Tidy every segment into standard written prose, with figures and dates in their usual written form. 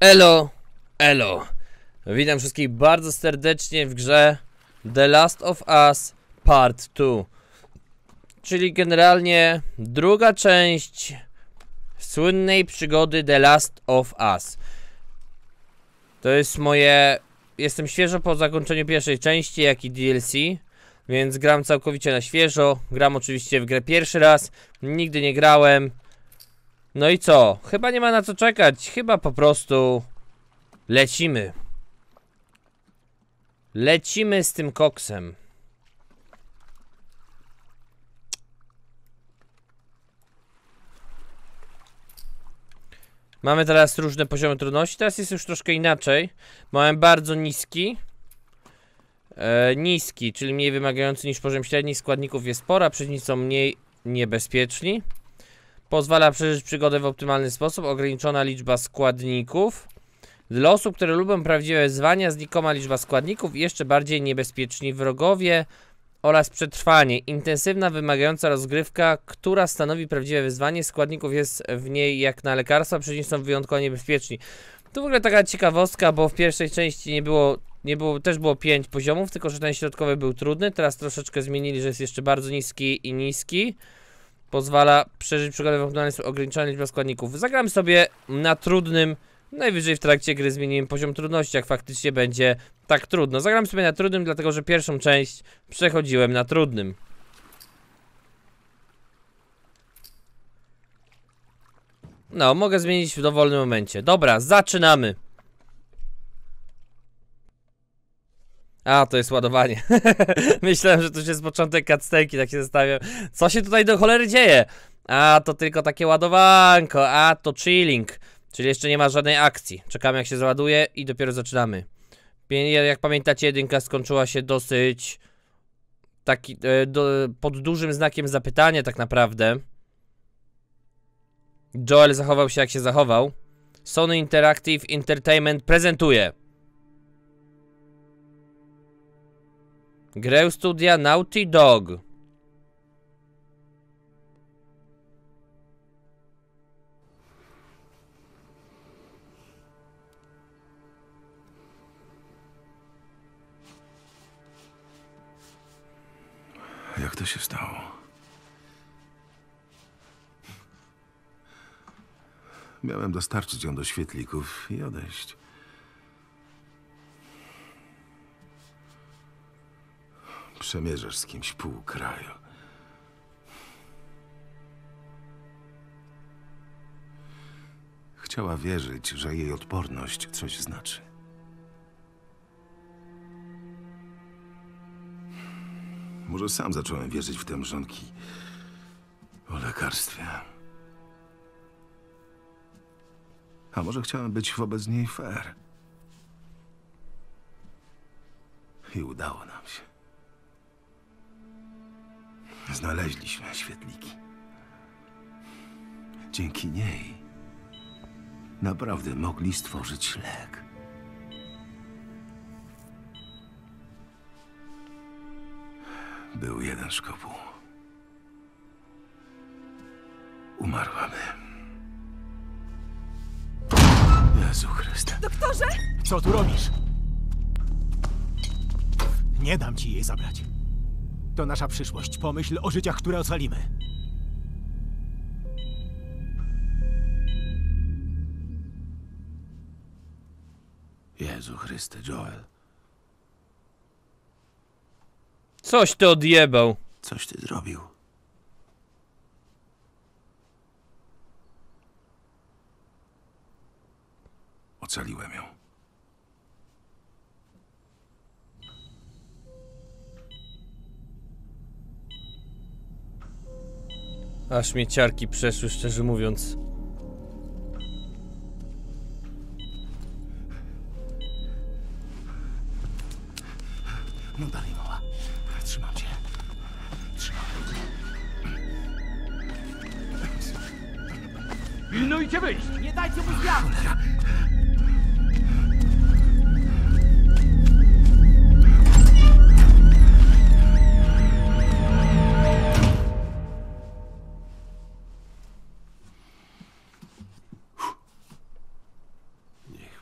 Elo, elo. Witam wszystkich bardzo serdecznie w grze The Last of Us Part 2. Czyli generalnie druga część słynnej przygody The Last of Us. To jest moje... Jestem świeżo po zakończeniu pierwszej części, jak i DLC. Więc gram całkowicie na świeżo. Gram oczywiście w grę pierwszy raz. Nigdy nie grałem. No i co? Chyba nie ma na co czekać. Chyba po prostu lecimy. Lecimy z tym koksem. Mamy teraz różne poziomy trudności. Teraz jest już troszkę inaczej. Mamy bardzo niski. Niski, czyli mniej wymagający niż poziom średni. Składników jest sporo, a przeciwnicy są mniej niebezpieczni. Pozwala przeżyć przygodę w optymalny sposób. Ograniczona liczba składników. Dla osób, które lubią prawdziwe wyzwania, znikoma liczba składników i jeszcze bardziej niebezpieczni wrogowie oraz przetrwanie. Intensywna, wymagająca rozgrywka, która stanowi prawdziwe wyzwanie. Składników jest w niej jak na lekarstwa, przeciwnicy są wyjątkowo niebezpieczni. To w ogóle taka ciekawostka, bo w pierwszej części też było 5 poziomów, tylko że ten środkowy był trudny. Teraz troszeczkę zmienili, że jest jeszcze bardzo niski i niski. Pozwala przeżyć przygodę w optymalny sposób, ograniczona liczba składników. Zagram sobie na trudnym. Najwyżej w trakcie gry zmienimy poziom trudności, jak faktycznie będzie tak trudno. Zagram sobie na trudnym, dlatego że pierwszą część przechodziłem na trudnym. No, mogę zmienić w dowolnym momencie. Dobra, zaczynamy. A, to jest ładowanie. Myślałem, że to już jest początek cutscenki, tak się zastanawiam. Co się tutaj do cholery dzieje? A, to tylko takie ładowanko, a, to chilling. Czyli jeszcze nie ma żadnej akcji. Czekamy, jak się załaduje i dopiero zaczynamy. Jak pamiętacie, jedynka skończyła się dosyć pod dużym znakiem zapytania tak naprawdę. Joel zachował się, jak się zachował. Sony Interactive Entertainment prezentuje grę studia Naughty Dog. Jak to się stało? Miałem dostarczyć ją do świetlików i odejść. Przemierzasz z kimś pół kraju. Chciała wierzyć, że jej odporność coś znaczy. Może sam zacząłem wierzyć w te mrzonki o lekarstwie. A może chciałem być wobec niej fair. I udało nam się. Znaleźliśmy świetliki. Dzięki niej naprawdę mogli stworzyć lek. Był jeden szkopuł. Umarłamy. Jezu Chryste. Doktorze! Co tu robisz? Nie dam ci jej zabrać. To nasza przyszłość. Pomyśl o życiach, które ocalimy. Jezu Chryste, Joel. Coś ty odjebał. Coś ty zrobił. Ocaliłem ją. Aż mnie ciarki przeszły, szczerze mówiąc. No dalej, mała. Trzymam cię. Trzymam. Pilnujcie wyjść! Nie dajcie mu zwiat! Niech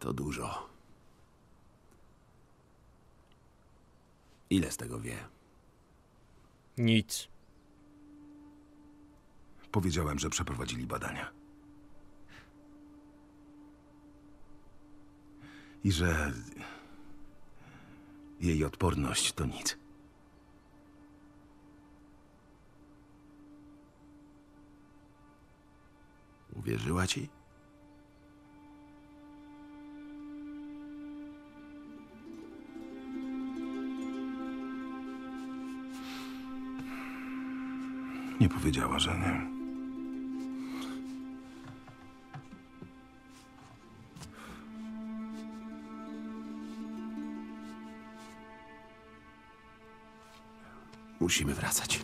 To dużo. Ile z tego wie? Nic. Powiedziałem, że przeprowadzili badania. I że jej odporność to nic. Uwierzyła ci? Nie powiedziała, że nie. Musimy wracać.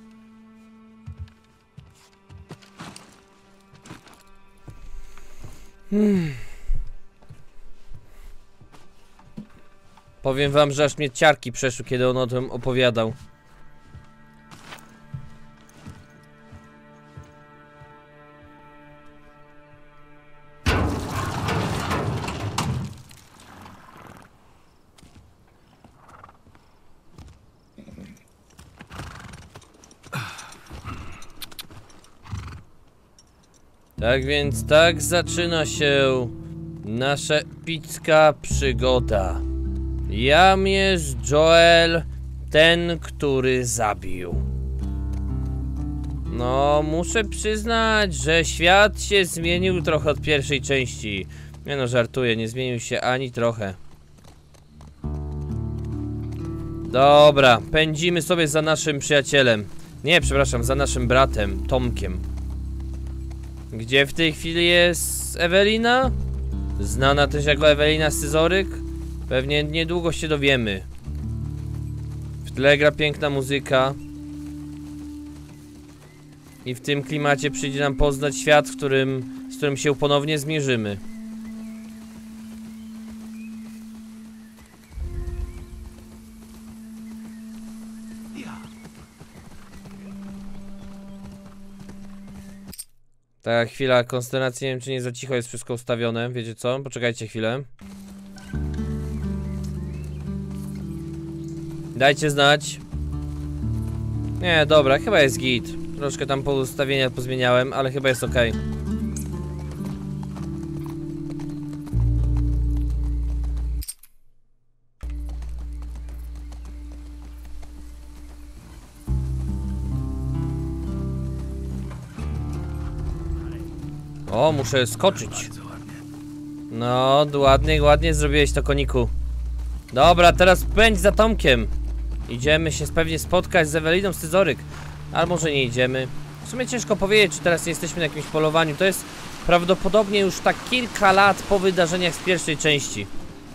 Powiem wam, że aż mnie ciarki przeszły, kiedy on o tym opowiadał. Tak więc tak zaczyna się nasza epicka przygoda. Jam jest Joel, ten, który zabił. No, muszę przyznać, że świat się zmienił trochę od pierwszej części. Nie no, żartuję, nie zmienił się ani trochę. Dobra, pędzimy sobie za naszym przyjacielem. Nie, przepraszam, za naszym bratem, Tomkiem. Gdzie w tej chwili jest Ewelina? Znana też jako Ewelina Scyzoryk? Pewnie niedługo się dowiemy. W tle gra piękna muzyka. I w tym klimacie przyjdzie nam poznać świat, z którym się ponownie zmierzymy. Ta chwila konsternacji, nie wiem czy nie za cicho jest wszystko ustawione, wiecie co? Poczekajcie chwilę. Dajcie znać. Nie, dobra, chyba jest git. Troszkę tam ustawienia pozmieniałem, ale chyba jest ok. O, muszę skoczyć. No, ładnie zrobiłeś to, koniku. Dobra, teraz pędź za Tomkiem. Idziemy się pewnie spotkać z Eweliną Scyzoryk. Ale może nie idziemy. W sumie ciężko powiedzieć, czy teraz nie jesteśmy na jakimś polowaniu. To jest prawdopodobnie już tak kilka lat po wydarzeniach z pierwszej części.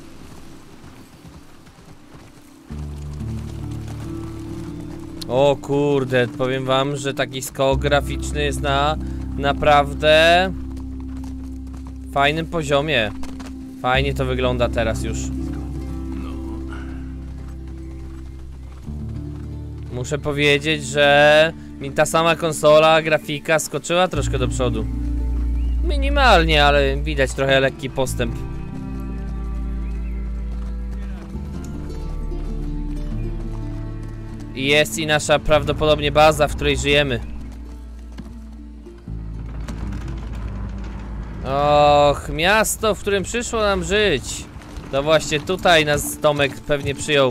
O kurde, powiem wam, że taki skok graficzny jest na naprawdę fajnym poziomie. Fajnie to wygląda teraz już. Muszę powiedzieć, że mi ta sama konsola, grafika skoczyła troszkę do przodu. Minimalnie, ale widać trochę lekki postęp. I jest i nasza prawdopodobnie baza, w której żyjemy. Och, miasto, w którym przyszło nam żyć. To właśnie tutaj nas Tomek pewnie przyjął.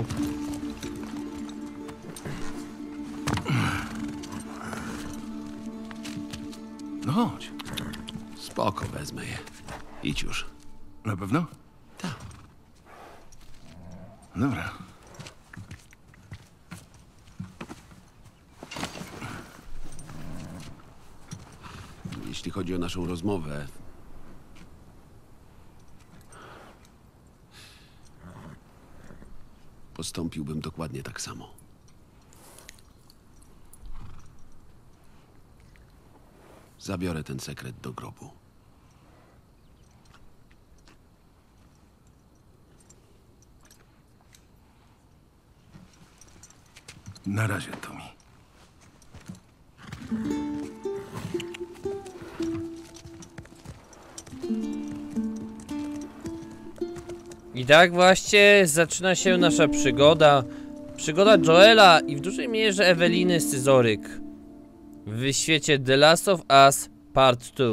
No chodź. Spoko, wezmę je. Idź już. Na pewno? Tak. Dobra. Jeśli chodzi o naszą rozmowę... Postąpiłbym dokładnie tak samo. Zabiorę ten sekret do grobu. Na razie, Tommy. I tak właśnie zaczyna się nasza przygoda. Przygoda Joela i w dużej mierze Eweliny Scyzoryk w świecie The Last of Us Part 2.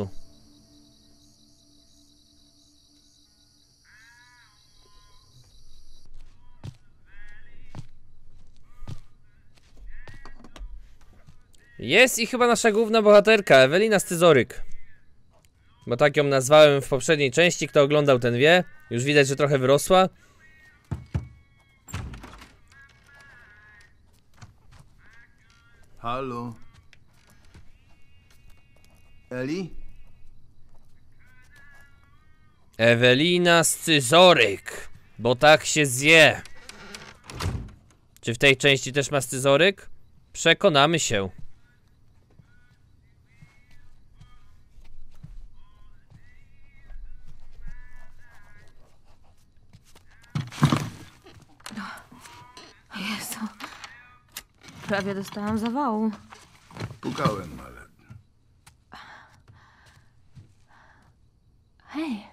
Jest i chyba nasza główna bohaterka, Ewelina Scyzoryk. Bo tak ją nazwałem w poprzedniej części, kto oglądał ten wie. Już widać, że trochę wyrosła. Halo? Eli? Ewelina Scyzoryk. Bo tak się zje. Czy w tej części też ma scyzoryk? Przekonamy się. Jezu. Prawie dostałam zawału. Pukałem, ale... Hej,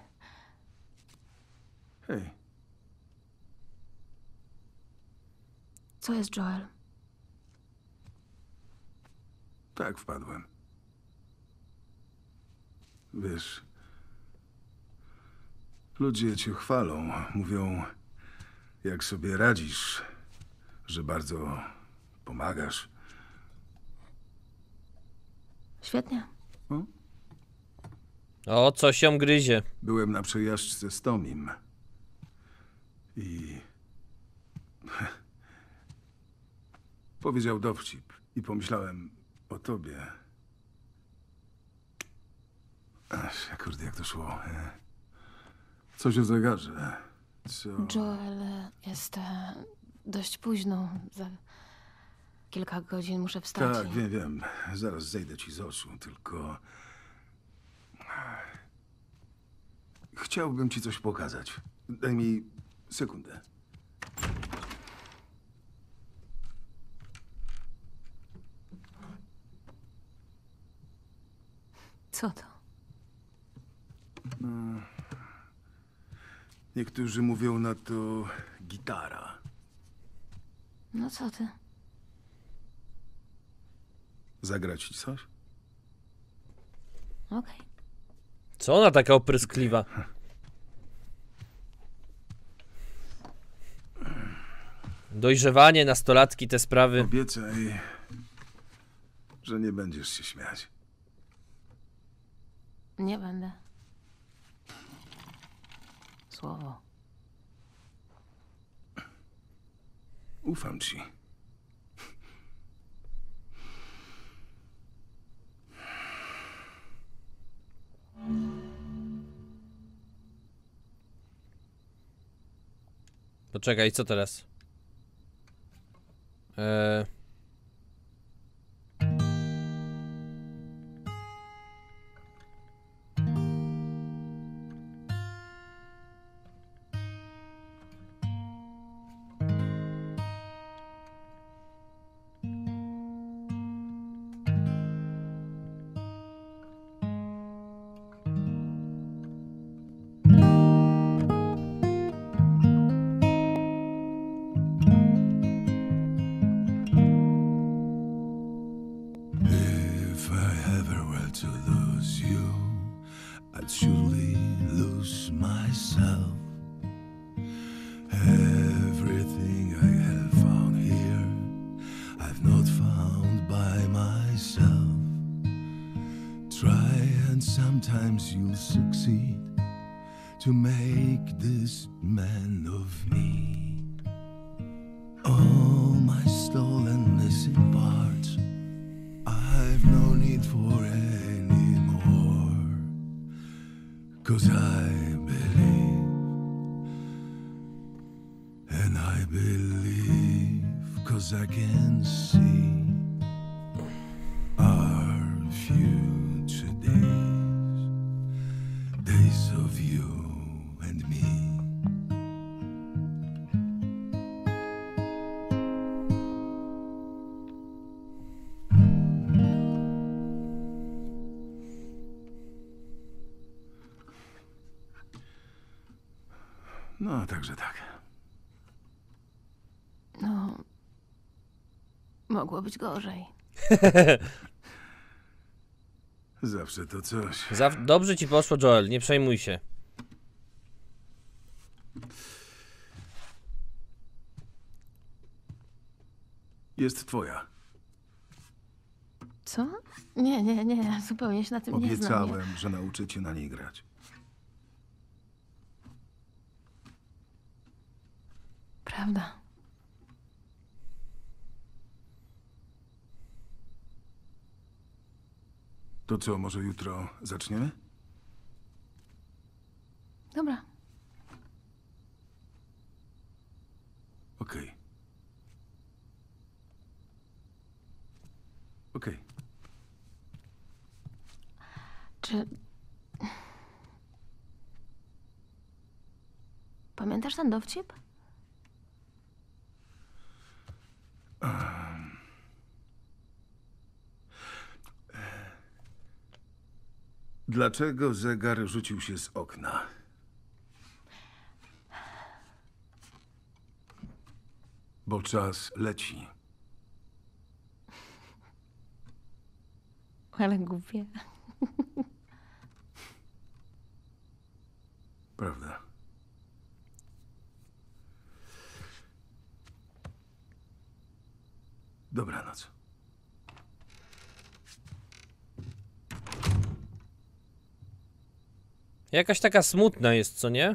Hej, co jest, Joel? tak wpadłem. Wiesz... Ludzie cię chwalą, mówią, jak sobie radzisz, że bardzo pomagasz. Świetnie. O, coś ją gryzie. Byłem na przejażdżce z Tomim i powiedział dowcip i pomyślałem o tobie. Ach, kurde, jak to szło. Coś o zegarze. Co? Joel, jest dość późno. Za kilka godzin muszę wstać. Tak, wiem. Zaraz zejdę ci z oczu, tylko... Chciałbym ci coś pokazać. Daj mi sekundę. Co to? Niektórzy mówią na to gitara. No co ty? Zagrać ci coś? Okej. Co ona taka opryskliwa? Dojrzewanie, nastolatki, te sprawy. Obiecaj, że nie będziesz się śmiać. Nie będę. Słowo. Ufam ci. Poczekaj, co teraz? If I ever were to lose you, I'd surely lose myself. Everything I have found here, I've not found by myself. Try and sometimes you'll succeed to make this man of me. All my stolen missing parts, I've no need for any more. 'Cause I believe, and I believe 'cause I can see our future days, days of you and me. No, także tak. No... Mogło być gorzej. Zawsze to coś. Dobrze ci poszło, Joel, nie przejmuj się. Jest twoja. Co? Nie, zupełnie się na tym nie znam. Obiecałem, że nauczę cię na niej grać. Prawda. To co, może jutro zaczniemy? Dobra. Okej. Okej. Czy... Pamiętasz ten dowcip? Dlaczego zegar rzucił się z okna? Bo czas leci. Ale głupie. Prawda. Dobranoc. Jakaś taka smutna jest, co nie?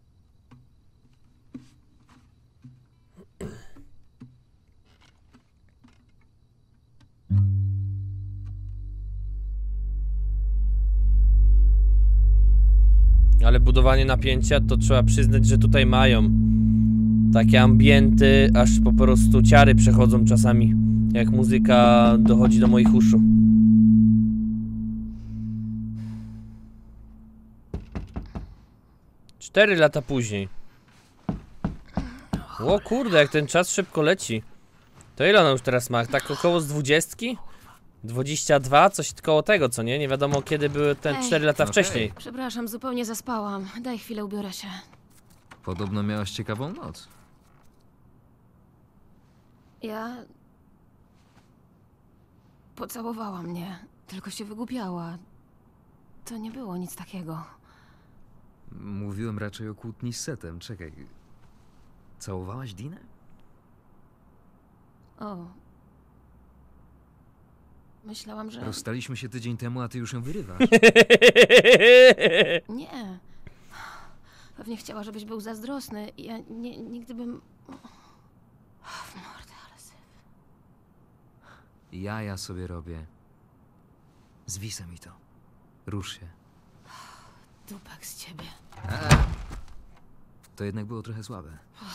Ale budowanie napięcia to trzeba przyznać, że tutaj mają takie ambienty, aż po prostu ciary przechodzą czasami, jak muzyka dochodzi do moich uszu. Cztery lata później. O kurde, jak ten czas szybko leci. To ile ona już teraz ma? Tak około z 20? 22? Coś koło tego, co nie? Nie wiadomo kiedy były te Ej. 4 lata wcześniej. Przepraszam, zupełnie zaspałam. Daj chwilę, ubiorę się. Podobno miałaś ciekawą noc. Ja... Pocałowała mnie, tylko się wygłupiała. To nie było nic takiego. Mówiłem raczej o kłótni z Setem. Czekaj. Całowałaś Dinę? O. Myślałam, że... Rozstaliśmy się tydzień temu, a ty już ją wyrywasz. Nie. Pewnie chciała, żebyś był zazdrosny. Ja nigdy bym... W mordę, ale syf. Ja sobie robię. Zwisa mi to. Rusz się. Dupek z ciebie. To jednak było trochę słabe.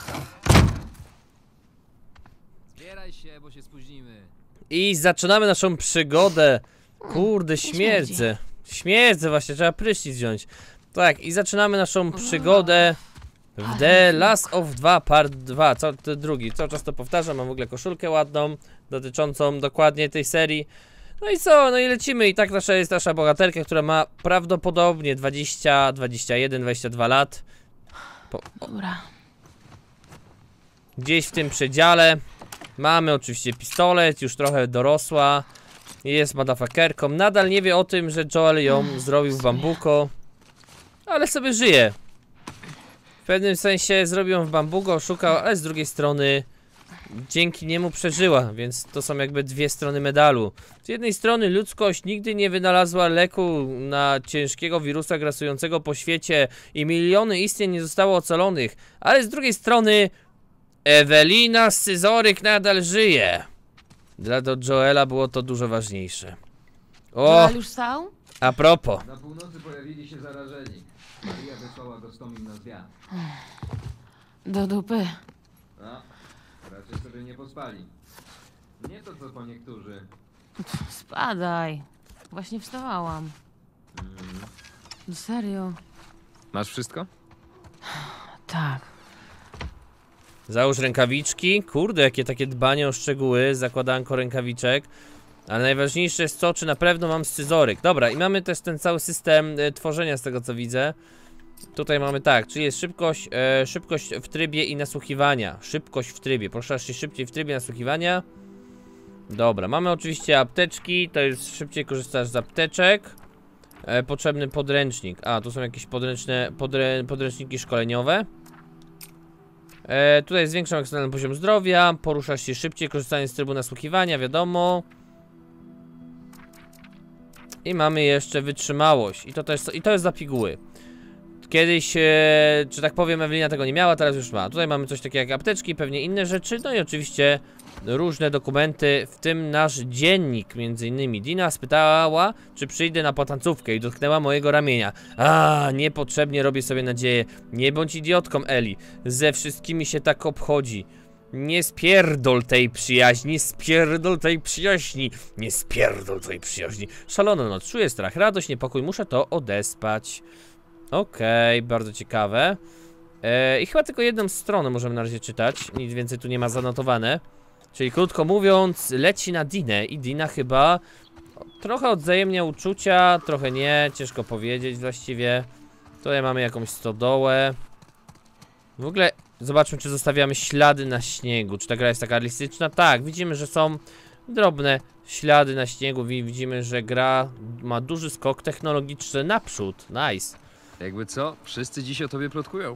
Zbieraj się, bo się spóźnimy. I zaczynamy naszą przygodę. Kurde, śmierdzę. Śmierdzę właśnie, trzeba prysznic wziąć. Tak, i zaczynamy naszą przygodę w The Last of 2 Part 2. Drugi, cały czas to powtarzam, mam w ogóle koszulkę ładną, dotyczącą dokładnie tej serii. No i co, no i lecimy. I tak jest nasza bohaterka, która ma prawdopodobnie 20, 21, 22 lat. Dobra. Gdzieś w tym przedziale. Mamy oczywiście pistolet, już trochę dorosła. Jest motherfuckerką. Nadal nie wie o tym, że Joel ją zrobił w bambuko. Ale sobie żyje. W pewnym sensie zrobił ją w bambuko, oszukał, ale z drugiej strony dzięki niemu przeżyła, więc to są jakby dwie strony medalu. Z jednej strony ludzkość nigdy nie wynalazła leku na ciężkiego wirusa grasującego po świecie i miliony istnień nie zostało ocalonych, ale z drugiej strony Ewelina Scyzoryk nadal żyje. Dla Joela było to dużo ważniejsze. O, Joel już stał? a propos. Na północy pojawili się zarażeni. Maria wysłała Gostomim na zwiat. Do dupy. No, raczej sobie nie pospali. Nie to co po niektórzy. Spadaj. Właśnie wstawałam. Serio? Masz wszystko? Tak. Załóż rękawiczki. Kurde, jakie takie dbanie o szczegóły. Zakładanko rękawiczek. Ale najważniejsze jest to, czy na pewno mam scyzoryk. Dobra, i mamy też ten cały system tworzenia z tego co widzę. Tutaj mamy tak, czyli jest szybkość, szybkość w trybie i nasłuchiwania. Szybkość w trybie, poruszasz się szybciej w trybie nasłuchiwania. Dobra, mamy oczywiście apteczki, to jest szybciej korzystasz z apteczek. Potrzebny podręcznik. A, tu są jakieś podręczniki szkoleniowe. Tutaj zwiększam ekstremalny poziom zdrowia, poruszasz się szybciej, korzystając z trybu nasłuchiwania, wiadomo. I mamy jeszcze wytrzymałość. I to jest za piguły. Kiedyś, że tak powiem, Ewelina tego nie miała, teraz już ma. Tutaj mamy coś takiego jak apteczki, pewnie inne rzeczy. No i oczywiście różne dokumenty, w tym nasz dziennik, między innymi. Dina spytała, czy przyjdę na potancówkę i dotknęła mojego ramienia. A, niepotrzebnie robię sobie nadzieję. Nie bądź idiotką, Eli. Ze wszystkimi się tak obchodzi. Nie spierdol tej przyjaźni, nie spierdol tej przyjaźni, nie spierdol tej przyjaźni. Szalono noc, czuję strach, radość, niepokój, muszę to odespać. Okej, bardzo ciekawe. I chyba tylko jedną stronę możemy na razie czytać, nic więcej tu nie ma zanotowane. Czyli krótko mówiąc, leci na Dinę i Dina chyba trochę odzajemnia uczucia, trochę nie, ciężko powiedzieć właściwie. Tutaj mamy jakąś stodołę. W ogóle zobaczmy, czy zostawiamy ślady na śniegu. Czy ta gra jest taka realistyczna? Tak, widzimy, że są drobne ślady na śniegu. Widzimy, że gra ma duży skok technologiczny naprzód. Nice. Jakby co? Wszyscy dziś o tobie plotkują.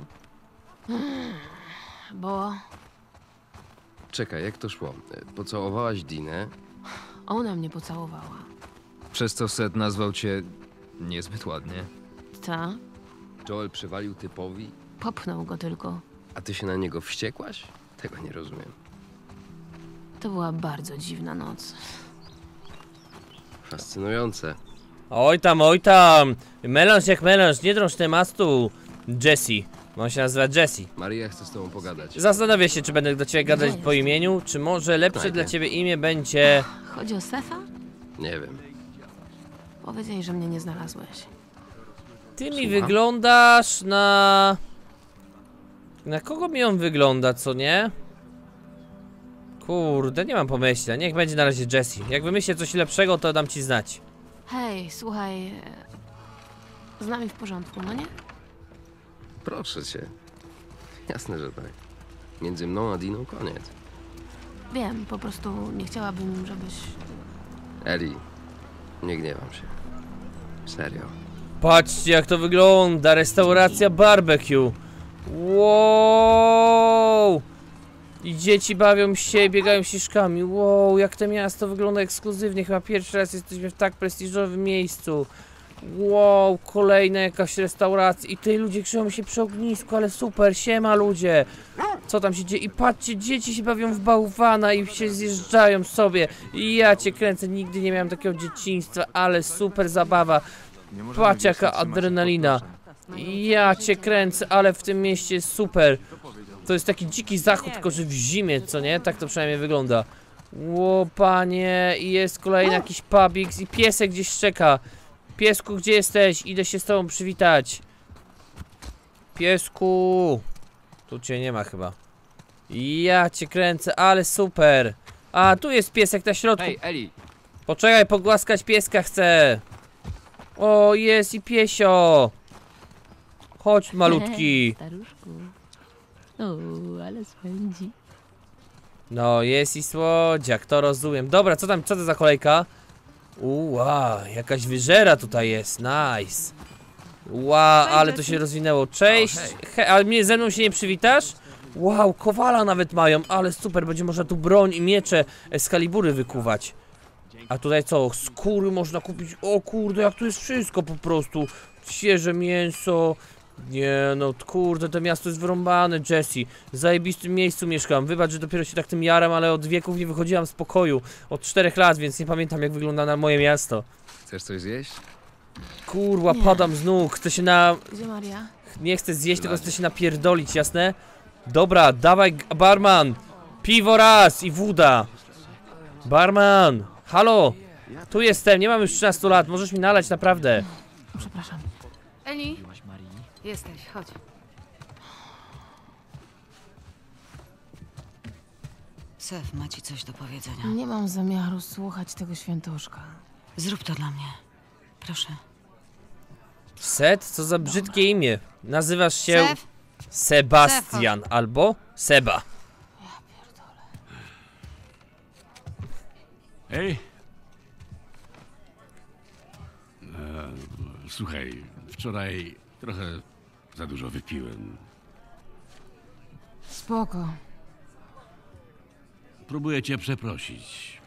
Bo Czekaj, jak to szło? Pocałowałaś Dinę? ona mnie pocałowała. Przez co Seth nazwał cię niezbyt ładnie. Ta? Joel przywalił typowi, Popchnął go tylko. a ty się na niego wściekłaś? Tego nie rozumiem. To była bardzo dziwna noc. Fascynujące. Oj tam. Melanż jak melanż, nie drąż tematu. Jessie. On się nazywa Jessie. Maria chce z tobą pogadać. Zastanawiam się, czy będę do ciebie gadać jest? po imieniu, czy może lepsze Knajpie. dla ciebie imię będzie... Chodzi o Sefa? Nie wiem. Powiedzieli, że mnie nie znalazłeś. Ty mi wyglądasz na... Na kogo mi on wygląda, co nie? Kurde, nie mam pomyślenia. Niech będzie na razie Jessie. Jak wymyślę coś lepszego, to dam ci znać. Hej, słuchaj... Z nami w porządku, no nie? Proszę cię. Jasne, że tak. Między mną a Diną koniec. Wiem, po prostu nie chciałabym, żebyś... Eli, nie gniewam się. Serio. Patrzcie, jak to wygląda. Restauracja barbecue. Wow! I dzieci bawią się, biegają ścieżkami. Wow, jak to miasto wygląda ekskluzywnie. Chyba pierwszy raz jesteśmy w tak prestiżowym miejscu. Wow, kolejna jakaś restauracja. I tutaj ludzie krzyżą się przy ognisku, ale super, siema ludzie. Co tam się dzieje? I patrzcie, dzieci się bawią w bałwana i się zjeżdżają sobie. I ja cię kręcę, nigdy nie miałem takiego dzieciństwa, ale super zabawa. Patrz jaka adrenalina. Ja cię kręcę, ale w tym mieście jest super. To jest taki dziki zachód, tylko że w zimie, co nie? Tak to przynajmniej wygląda. Ło, panie, i jest kolejny jakiś pubik i piesek gdzieś czeka. Piesku, gdzie jesteś? Idę się z tobą przywitać. Piesku. Tu cię nie ma chyba. Ja cię kręcę, ale super. A, tu jest piesek na środku. Hej, Eli! Poczekaj, pogłaskać pieska chcę. O, jest i piesio. Chodź, malutki. Staruszku. O, ale spędzi. No, jest i słodziak, to rozumiem. Dobra, co tam, co to za kolejka? Wow, jakaś wyżera tutaj jest, nice. Wow, ale to się rozwinęło. Cześć, ale mnie ze mną się nie przywitasz? Wow, kowala nawet mają, ale super, będzie można tu broń i miecze Excalibury wykuwać. A tutaj co, skóry można kupić, o kurde, jak tu jest wszystko po prostu. Świeże mięso. Nie no, kurde, to miasto jest wyrąbane, Jessie. W zajebistym miejscu mieszkam. Wybacz, że dopiero się tak tym jaram, ale od wieków nie wychodziłam z pokoju. Od 4 lat, więc nie pamiętam, jak wygląda na moje miasto. Chcesz coś zjeść? Kurwa, Nie. padam z nóg, chcę się na... Gdzie Maria? Nie chcę zjeść, tylko chcę się napierdolić, jasne? Dobra, dawaj, barman. Piwo raz i woda. Barman, halo. Tu jestem, nie mam już 13 lat, możesz mi nalać, naprawdę. Przepraszam. Eli? Jesteś, chodź. Sef ma ci coś do powiedzenia. Nie mam zamiaru słuchać tego świętoszka. Zrób to dla mnie. Proszę. Set? Co za brzydkie imię. Nazywasz się Sef? Sebastian albo Seba. Hej. Słuchaj, wczoraj trochę za dużo wypiłem. Spoko. Próbuję cię przeprosić.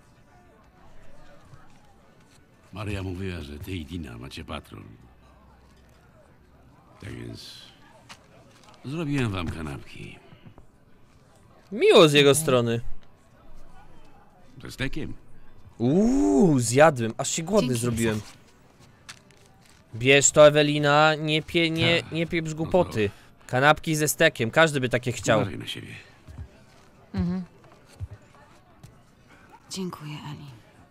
Maria mówiła, że ty i Dina macie patrol. Tak więc zrobiłem wam kanapki. Miło z jego strony. Ze stekiem. Zjadłem, aż się głodny Dzięki, zrobiłem. Bierz to, Ewelina, nie pieprz głupoty. Kanapki ze stekiem, każdy by takie chciał. Uważaj na siebie. Dziękuję, Eli.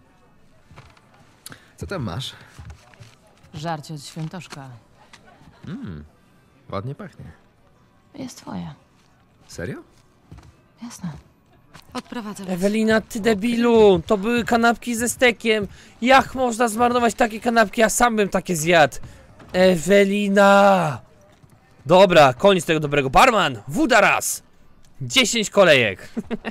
Co tam masz? Żarcie od świętoszka. Ładnie pachnie. Jest twoje. Serio? Jasne. Odprowadzę was. Ewelina, ty debilu, to były kanapki ze stekiem. Jak można zmarnować takie kanapki? Ja sam bym takie zjadł. Ewelina! Dobra, koniec tego dobrego. Barman, woda raz! 10 kolejek.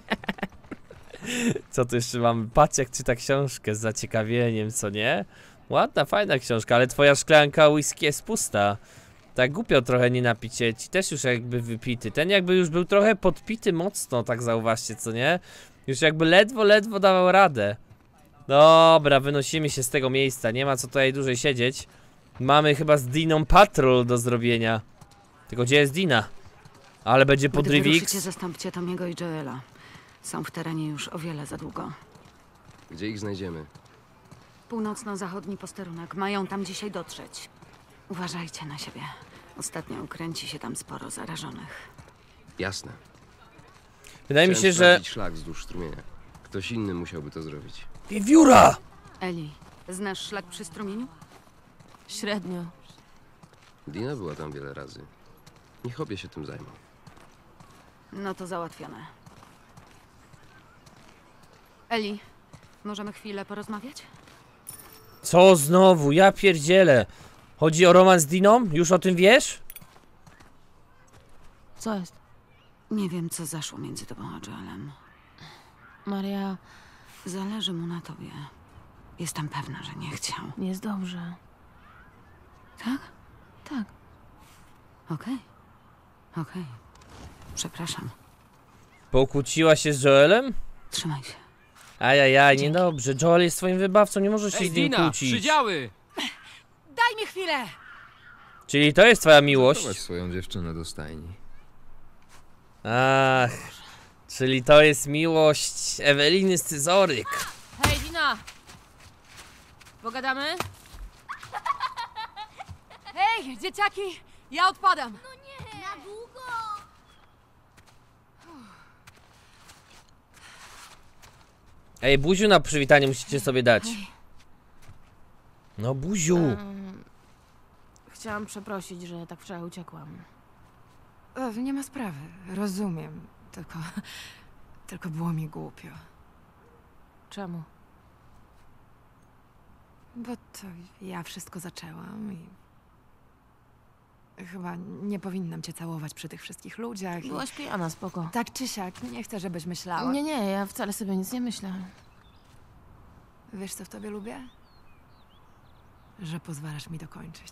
Co tu jeszcze mamy? Patrz, jak czyta książkę z zaciekawieniem, co nie? Ładna, fajna książka, ale twoja szklanka whisky jest pusta. Tak głupio trochę nie napicie, ci też już jakby wypity. Ten jakby już był trochę podpity mocno, tak zauważcie, co nie? Już jakby ledwo dawał radę. Dobra, wynosimy się z tego miejsca, nie ma co tutaj dłużej siedzieć. Mamy chyba z Diną patrol do zrobienia. Tylko gdzie jest Dina? Ale będzie Gdy podrywik. wyruszycie, zastąpcie Tomiego i Joela. Są w terenie już o wiele za długo. Gdzie ich znajdziemy? Północno-zachodni posterunek. Mają tam dzisiaj dotrzeć. Uważajcie na siebie. Ostatnio kręci się tam sporo zarażonych. Jasne. Wydaje mi Chciałem się, że... sprawdzić szlak wzdłuż strumienia. Ktoś inny musiałby to zrobić. Wiewióra! Eli, znasz szlak przy strumieniu? Średnio. Dina była tam wiele razy. Niech obie się tym zajmą. No to załatwione. Eli, możemy chwilę porozmawiać? Co znowu? Ja pierdzielę. Chodzi o romans z Diną? Już o tym wiesz? Co jest? Nie wiem, co zaszło między tobą a Joelem. Maria, Zależy mu na tobie. Jestem pewna, że nie chciał. jest dobrze. Tak? Tak. Okej. Okej. Przepraszam. Pokłóciła się z Joelem? Trzymaj się. Ajajaj, niedobrze. Joel jest twoim wybawcą, nie możesz się Ej, z nim Dina, kłócić. przydziały! Daj mi chwilę! Czyli to jest twoja miłość? Zaprowadź swoją dziewczynę do stajni. Ach, czyli to jest miłość Eweliny Scyzoryk. Hej, Dina! Pogadamy? Hej, dzieciaki! Ja odpadam! No nie! Na długo! Ej, buziu na przywitanie musicie sobie dać. No buziu. Chciałam przeprosić, że tak wczoraj uciekłam. Nie ma sprawy, rozumiem. Tylko było mi głupio. Czemu? Bo to ja wszystko zaczęłam i... Chyba nie powinnam cię całować przy tych wszystkich ludziach. Byłaś pijana, spoko. Tak czy siak, nie chcę, żebyś myślała. Nie, ja wcale sobie nic nie myślę. Wiesz, co w tobie lubię? Że pozwalasz mi dokończyć.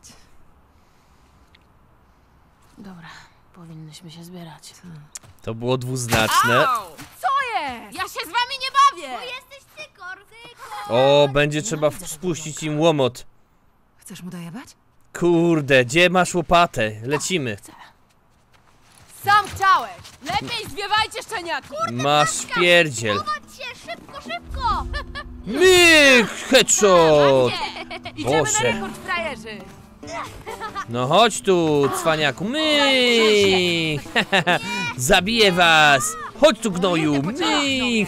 Dobra, powinnyśmy się zbierać. To było dwuznaczne. Ja się z wami nie bawię! Bo jesteś cykor! O, będzie trzeba spuścić im łomot. Chcesz mu dojebać? Kurde, gdzie masz łopatę? Lecimy. Sam chciałeś! Lepiej zwiewajcie, szczeniaki! Masz pierdziel. Chodź się, szybko! Myk, headshot. Idziemy na Boże. rekord, frajerzy! No chodź tu, cwaniaku. Myk. Zabiję was. Chodź tu, gnoju. Myk.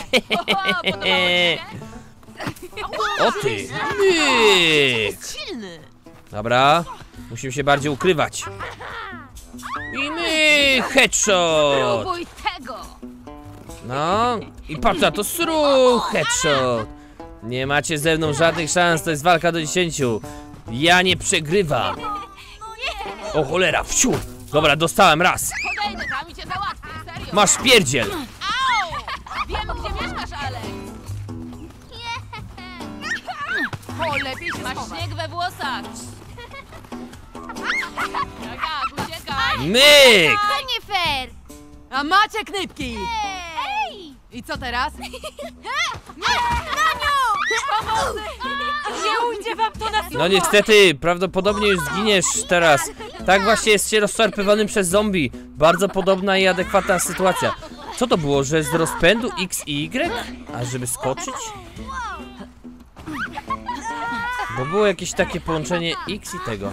O ty. Myk. Silny! Dobra, musimy się bardziej ukrywać. I my, headshot! Próbuj tego! No, i patrz na to, sru, headshot! Nie macie ze mną żadnych szans, to jest walka do 10. Ja nie przegrywam. O cholera, wsiu. Dobra, dostałem raz. Podejdę tam i cię załatwię, serio. Masz pierdziel. Au! Wiem, gdzie mieszkasz, Alex. O, lepiej się masz śnieg we włosach. Tak, uciekaj. Myk. To nie fair. A macie knypki. Ej! I co teraz? Nie ujdzie wam to na słowo! No niestety, prawdopodobnie już zginiesz teraz. Tak właśnie jest się rozszarpywany przez zombie. Bardzo podobna i adekwatna sytuacja. Co to było, że z rozpędu X i Y? A żeby skoczyć? Bo było jakieś takie połączenie X i tego.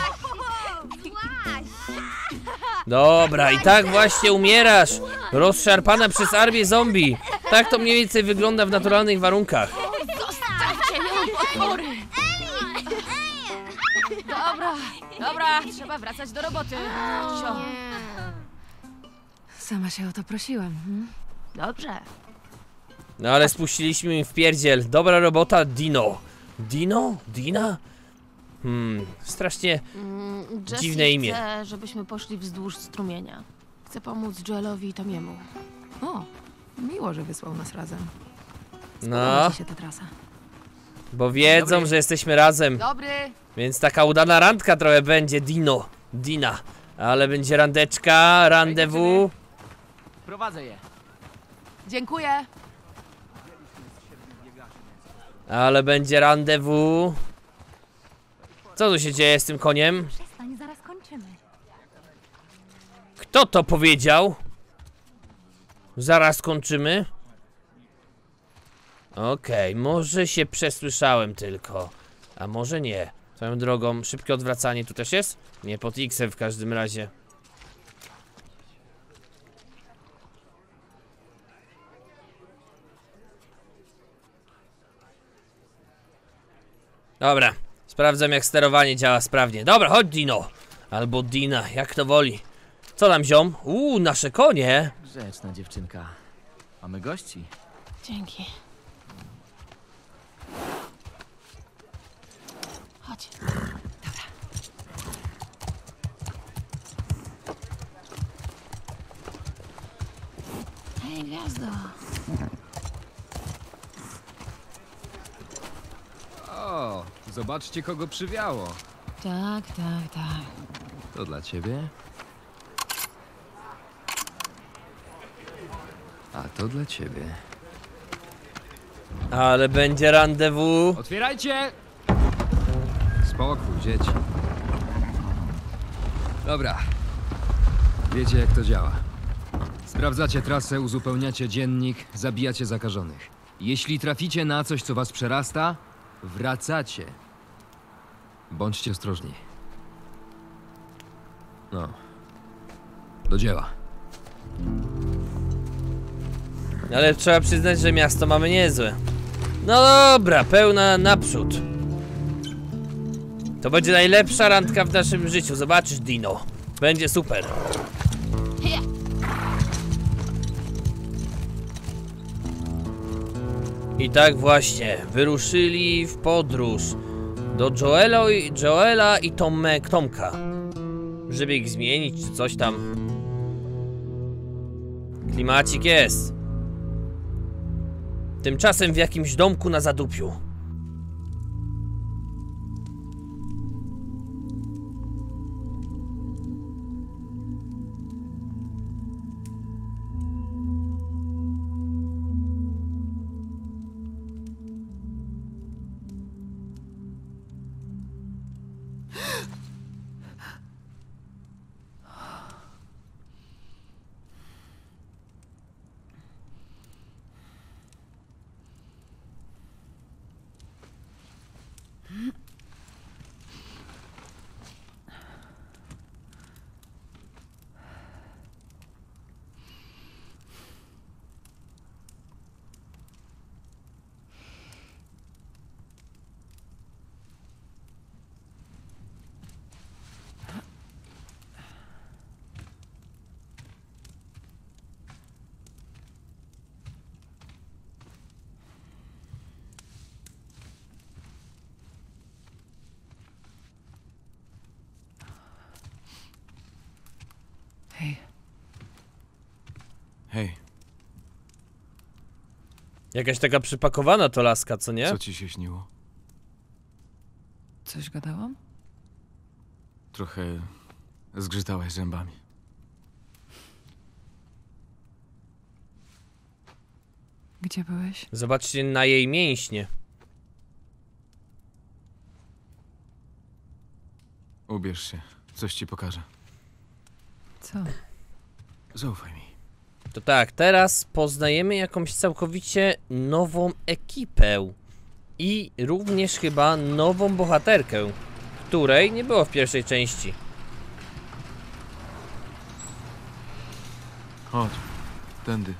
Dobra, i tak właśnie umierasz. Rozszarpana przez armię zombie. Tak to mniej więcej wygląda w naturalnych warunkach. Zostawcie ją, potwory. Dobra, trzeba wracać do roboty. Sio. Sama się o to prosiłam. Dobrze. No ale spuściliśmy im w pierdziel. Dobra robota, Dino. Dino? Dina? Strasznie Jessie dziwne imię. chce, żebyśmy poszli wzdłuż strumienia. Chcę pomóc Joelowi i Tomiemu. O, miło, że wysłał nas razem. No, Podoba ci się ta trasa. bo wiedzą, że jesteśmy razem. Dobry. Więc taka udana randka trochę będzie, Dino. Dina. Ale będzie randeczka, rendezvous. Prowadzę je. Dziękuję. Ale będzie rendezvous. Co tu się dzieje z tym koniem? Przestań, zaraz kończymy. Kto to powiedział? Zaraz kończymy. Okej, może się przesłyszałem tylko. A może nie. Swoją drogą, szybkie odwracanie tu też jest? Nie, pod X-em w każdym razie. Dobra, sprawdzam jak sterowanie działa sprawnie. Dobra, chodź Dino. Albo Dina, jak to woli. Co tam ziom? Nasze konie. Grzeczna dziewczynka. Mamy gości. Dzięki. Chodź. Hej, gwiazdo. O, zobaczcie kogo przywiało. Tak. To dla ciebie. A to dla ciebie. Ale będzie rendezvous. Otwierajcie! Spokój, dzieci. Dobra. Wiecie jak to działa. Sprawdzacie trasę, uzupełniacie dziennik, zabijacie zakażonych. Jeśli traficie na coś, co was przerasta, wracacie. Bądźcie ostrożni. No. Do dzieła. Ale trzeba przyznać, że miasto mamy niezłe. No dobra, pełna naprzód. To będzie najlepsza randka w naszym życiu. Zobaczysz, Dino. Będzie super. I tak właśnie, wyruszyli w podróż do Joela i Tomka. Żeby ich zmienić, czy coś tam. Klimacik jest. Tymczasem w jakimś domku na zadupiu. Jakaś taka przypakowana to laska, co nie? Co ci się śniło? Coś gadałam? Trochę zgrzytałaś zębami. Gdzie byłeś? Zobaczcie na jej mięśnie. Ubierz się, coś ci pokażę. Co? Zaufaj mi. To tak, teraz poznajemy jakąś całkowicie nową ekipę. I również chyba nową bohaterkę, której nie było w pierwszej części. Chodź, tędy.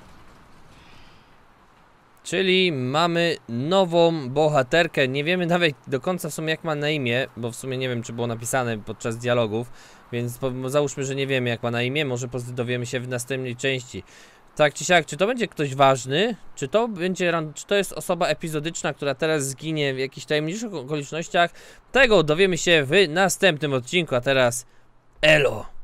Czyli mamy nową bohaterkę. Nie wiemy nawet do końca w sumie jak ma na imię, bo w sumie nie wiem czy było napisane podczas dialogów. Więc załóżmy, że nie wiemy jak ma na imię, może po prostu dowiemy się w następnej części. Tak czy siak, czy to będzie ktoś ważny, czy to jest osoba epizodyczna, która teraz zginie w jakichś tajemniczych okolicznościach. Tego dowiemy się w następnym odcinku, a teraz elo!